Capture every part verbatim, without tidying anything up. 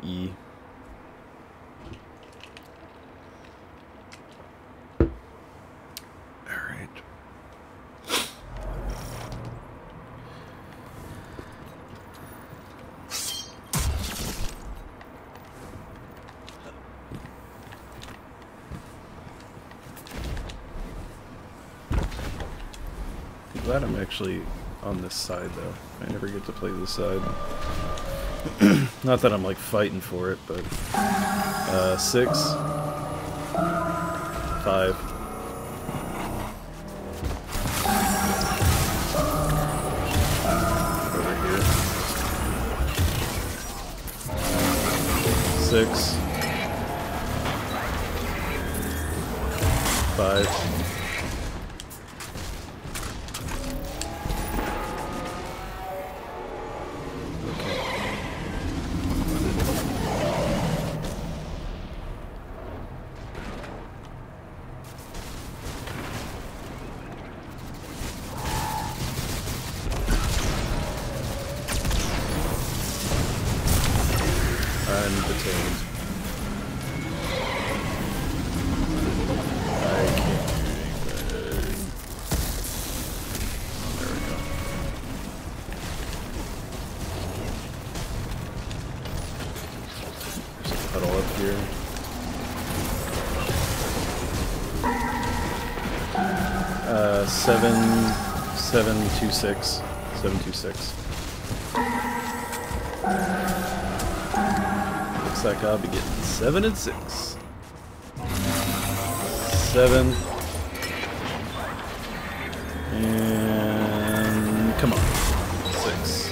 E. Alright. Glad I'm actually on this side though. I never get to play this side. Not that I'm like fighting for it, but uh, six, five, over here, six, five. I'm detained. I can't do anything. There we go. There's a puddle up here. Uh, seven, seven, two, six, seven, two, six. Looks like I'll be getting seven and six. Seven. And come on. Six.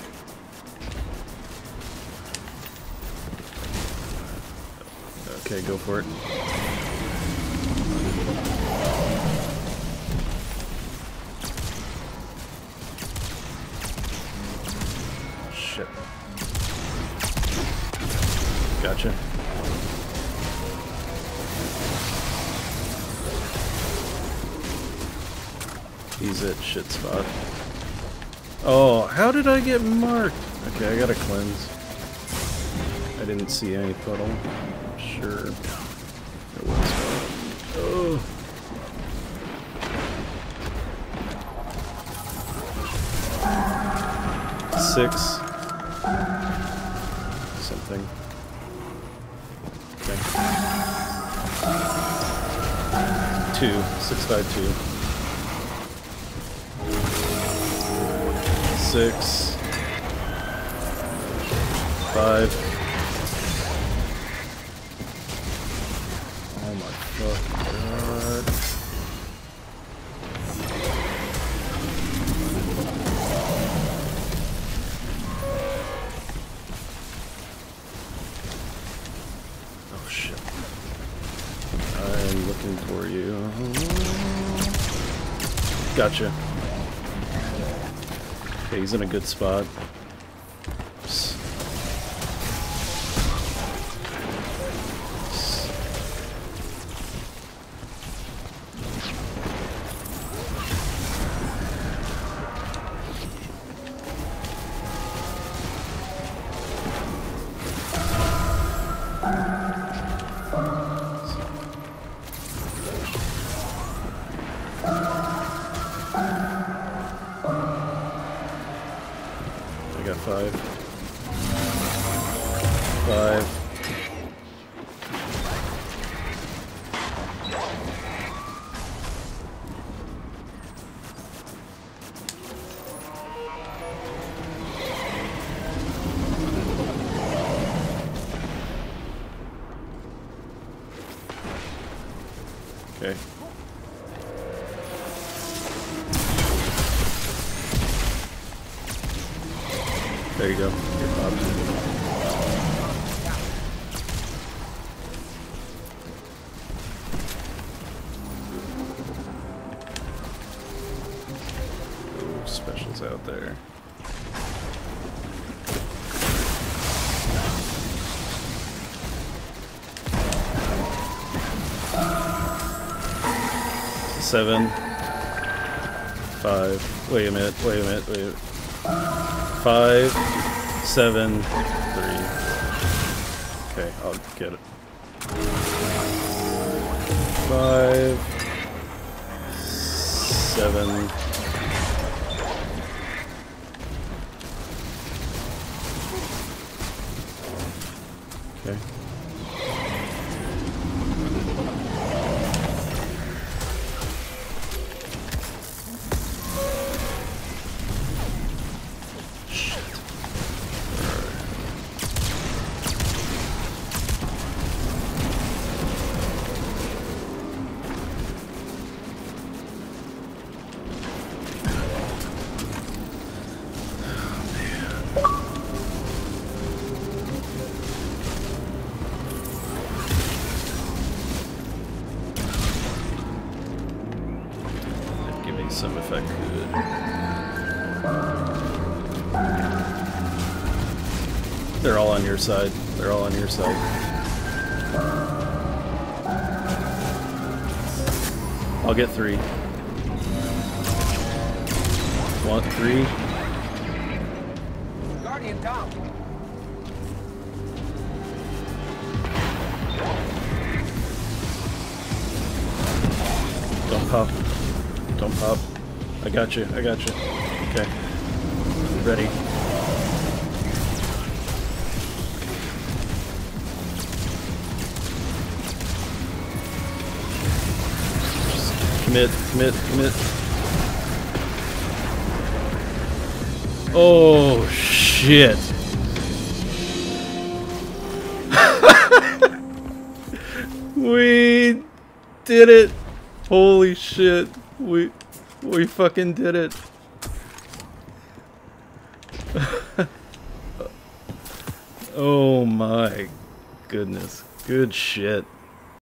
Okay, go for it. Shit. Gotcha. He's at shit spot. Oh, how did I get marked? Okay, I gotta cleanse. I didn't see any puddle. I'm sure there was one. Oh. Six. Something. Okay. Two. Six, five, two. Six. Five. Oh my fucking god. Oh shit. I'm looking for you. Gotcha. Okay, he's in a good spot. S I got five. Five. Okay. There you go. You're popped. Ooh, specials out there. Seven. Five. Wait a minute. Wait a minute. Wait a minute. Five, seven, three. Okay, I'll get it. Five, seven. Okay. Some if I could. They're all on your side. They're all on your side. I'll get three. Want three? Guardian down. Don't pop. Don't pop. I got you. I got you. Okay. Ready. Just commit, commit, commit. Oh, shit. We did it. Holy shit. We... We fucking did it. Oh my goodness. Good shit.